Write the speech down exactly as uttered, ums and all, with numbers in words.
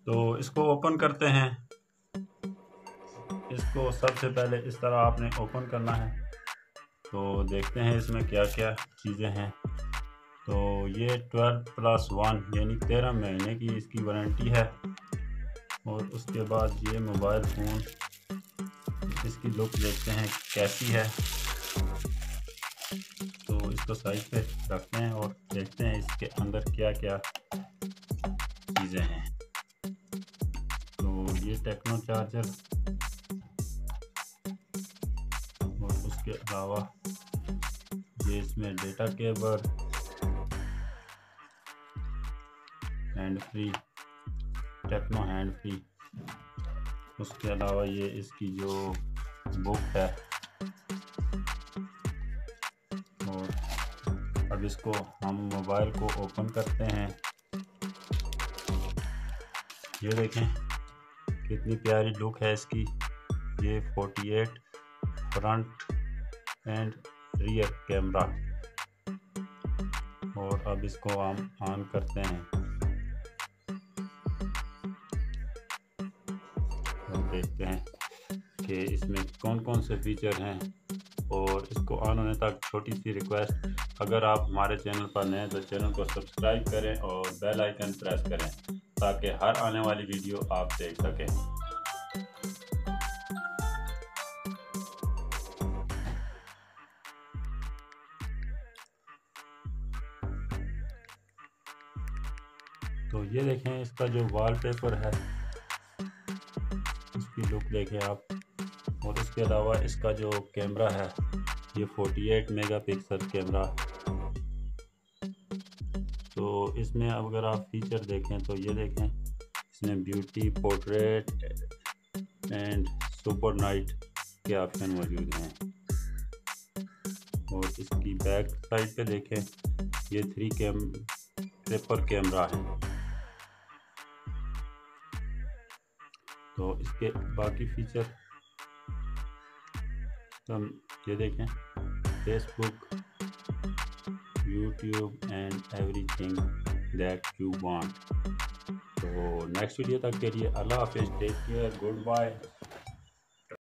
तो इसको ओपन करते हैं। इसको सबसे पहले इस तरह आपने ओपन करना है। तो देखते हैं इसमें क्या क्या चीज़ें हैं। तो ये ट्वेल्व प्लस वन यानी तेरह महीने की इसकी वारंटी है। और उसके बाद ये मोबाइल फ़ोन, इसकी लुक देखते हैं कैसी है। तो इसको साइड पे रखते हैं और देखते हैं इसके अंदर क्या क्या चीज़ें हैं। तो ये टेक्नो चार्जर और उसके अलावा ये इसमें data cable, hand free, techno hand free. उसके अलावा ये इसकी जो बुक है। और अब इसको हम मोबाइल को ओपन करते हैं। ये देखें कितनी प्यारी लुक है इसकी। ये अड़तालीस फ्रंट एंड रियर कैमरा। और अब इसको हम ऑन करते हैं और देखते हैं कि इसमें कौन कौन से फीचर हैं। और इसको ऑन होने तक छोटी सी रिक्वेस्ट, अगर आप हमारे चैनल पर नए हैं तो चैनल को सब्सक्राइब करें और बेल आइकन प्रेस करें ताकि हर आने वाली वीडियो आप देख सकें। तो ये देखें इसका जो वॉलपेपर है, इसकी लुक देखें आप। और इसके अलावा इसका जो कैमरा है ये अड़तालीस मेगापिक्सल कैमरा। तो इसमें अगर आप फीचर देखें तो ये देखें इसमें beauty, portrait and super night के ऑप्शन मौजूद हैं। और इसकी बैक साइड पे देखें ये थ्री कैम ट्रिपल कैमरा है। तो इसके बाकी फीचर तो ये देखें Facebook, YouTube and everything that you want. तो नेक्स्ट वीडियो तक के लिए अल्लाह हाफिज़, टेक केयर, गुड बाय।